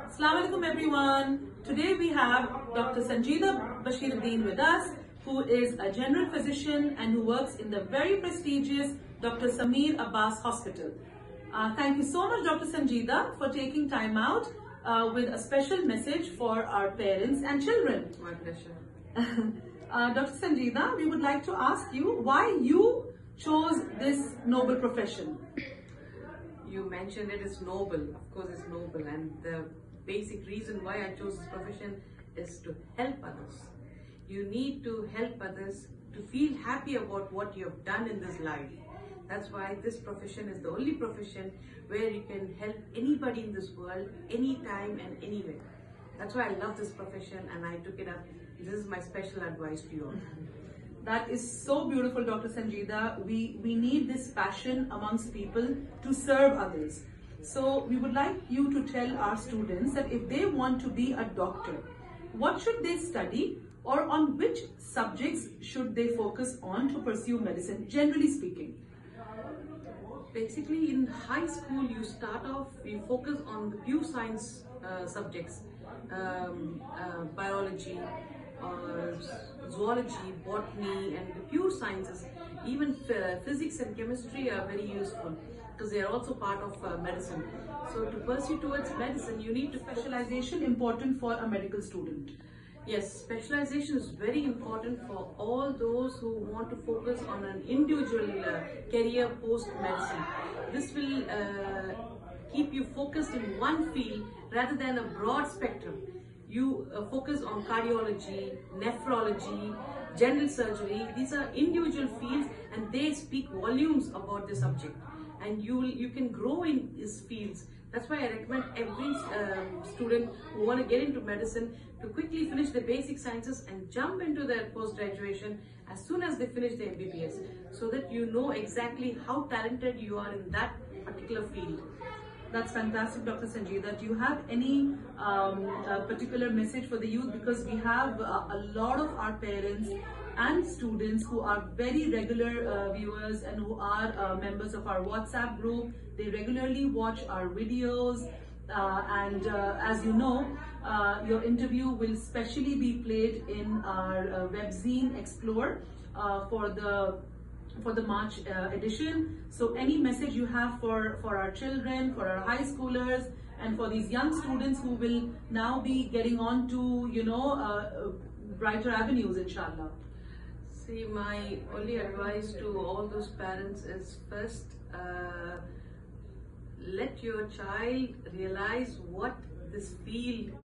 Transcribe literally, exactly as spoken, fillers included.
Assalamu alaikum everyone. Today we have Doctor Sanjeeda Bashiruddin with us, who is a general physician and who works in the very prestigious Doctor Sameer Abbas Hospital. Uh, thank you so much, Doctor Sanjeeda, for taking time out uh, with a special message for our parents and children. My pleasure. uh, Doctor Sanjeeda, we would like to ask you why you chose this noble profession. You mentioned it is noble. Of course, it's noble, and the basic reason why I chose this profession is to help others. You need to help others to feel happy about what you have done in this life. That's why this profession is the only profession where you can help anybody in this world, anytime and anywhere. That's why I love this profession and I took it up. This is my special advice to you all. That is so beautiful, Doctor Sanjeeda. We, we need this passion amongst people to serve others. So we would like you to tell our students that if they want to be a doctor, what should they study, or on which subjects should they focus on to pursue medicine, generally speaking? Basically, in high school, you start off, you focus on the pure science uh, subjects, um, uh, biology, uh, zoology, botany, and the pure sciences. Even physics and chemistry are very useful because they are also part of uh, medicine. So to pursue towards medicine, you need to Specialization important for a medical student. Yes, specialization is very important for all those who want to focus on an individual uh, career post-medicine. This will uh, keep you focused in one field rather than a broad spectrum. You uh, focus on cardiology, nephrology, general surgery. These are individual fields and they speak volumes about the subject. And you, will, you can grow in these fields. That's why I recommend every uh, student who want to get into medicine to quickly finish the basic sciences and jump into their post-graduation as soon as they finish their M B B S, so that you know exactly how talented you are in that particular field. That's fantastic, Doctor Sanjeeda. Do you have any um, uh, particular message for the youth? Because we have uh, a lot of our parents and students who are very regular uh, viewers and who are uh, members of our WhatsApp group. They regularly watch our videos, uh, and uh, as you know, uh, your interview will specially be played in our uh, webzine Explore uh, for the for the March uh, edition. So any message you have for for our children, for our high schoolers, and for these young students who will now be getting on to, you know, uh, brighter avenues, inshallah? See, my only advice to all those parents is first, uh, let your child realize what this field